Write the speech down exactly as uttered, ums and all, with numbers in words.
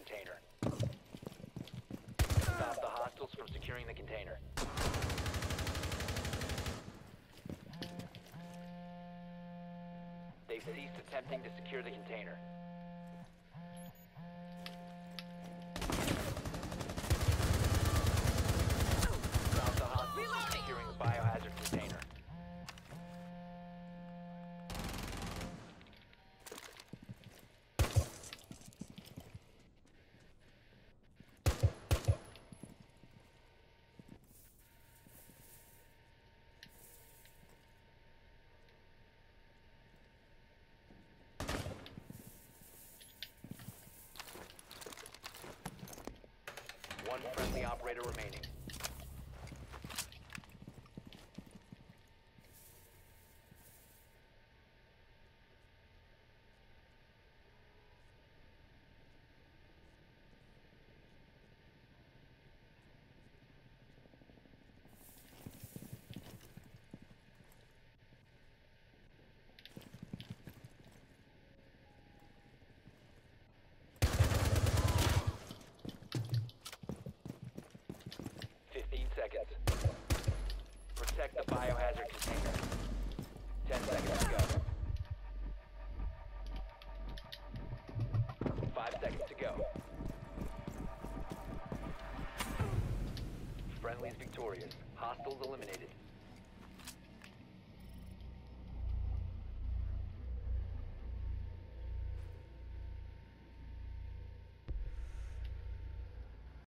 container. Stop the hostiles from securing the container. They've ceased attempting to secure the container. Stop the hostiles from securing the biohazard container. One friendly operator remaining. fifteen seconds. Protect the biohazard container. ten seconds to go. five seconds to go. Friendly's victorious. Hostiles eliminated.